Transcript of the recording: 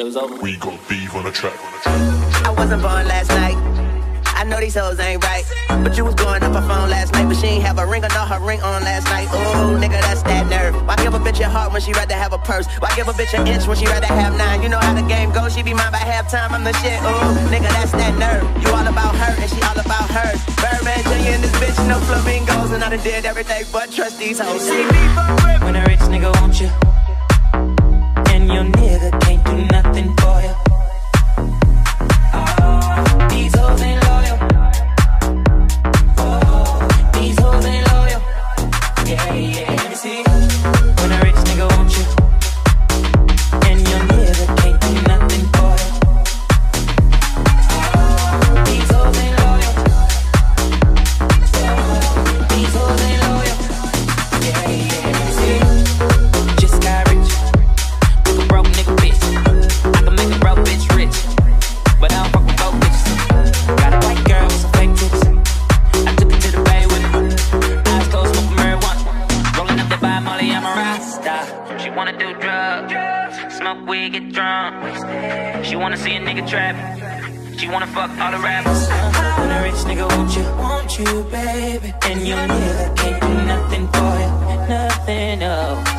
it was over. We got beef on the track. I wasn't born last night. I know these hoes ain't right, but you was going up her phone last night, but she ain't have a ring or not her ring on last night. Ooh, nigga, that's that nerve. Why give a bitch a heart when she rather have a purse? Why give a bitch an inch when she rather have 9? You know how the game goes, she be mine by halftime, I'm the shit. Ooh, nigga, that's that nerve. You all about her and she all about hers. Birdman Jr. in this bitch, no flamingos, and I done did everything but trust these hoes. When a rich nigga wants you, and your nigga can't do nothing for you. These hoes ain't loyal. Oh, these hoes ain't loyal. Yeah, yeah. Let me see. When a rich nigga wants you, and your nigga can't do nothing for you. These hoes ain't loyal. These hoes ain't loyal. Yeah, yeah. Let me see. Just got rich. With a broke nigga bitch. I can make a broke bitch rich, but I don't fuck with broke bitches. Got a white girl with some fake tits. I took her to the bay with me. Eyes closed, smoking marijuana. Rolling up that by Molly, I'm a rasta. She wanna do drugs, smoke weed, get drunk. She wanna see a nigga trap. She wanna fuck all the rappers. When a rich nigga want you, baby, and your nigga can't do nothing for you. Nothing, no.